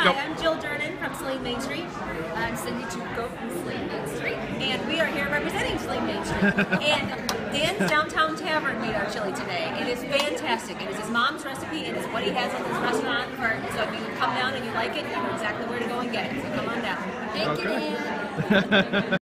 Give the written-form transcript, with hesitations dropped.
Hi, I'm Jill Durnen from Saline Main Street. I'm Cindy Czubko from Saline Main Street. And we are here representing Saline Main Street. And Dan's Downtown Tavern made our chili today. It is fantastic. It is his mom's recipe. It is what he has in his restaurant. So if you come down and you like it, you know exactly where to go and get it. So come on down. Thank you, Dan.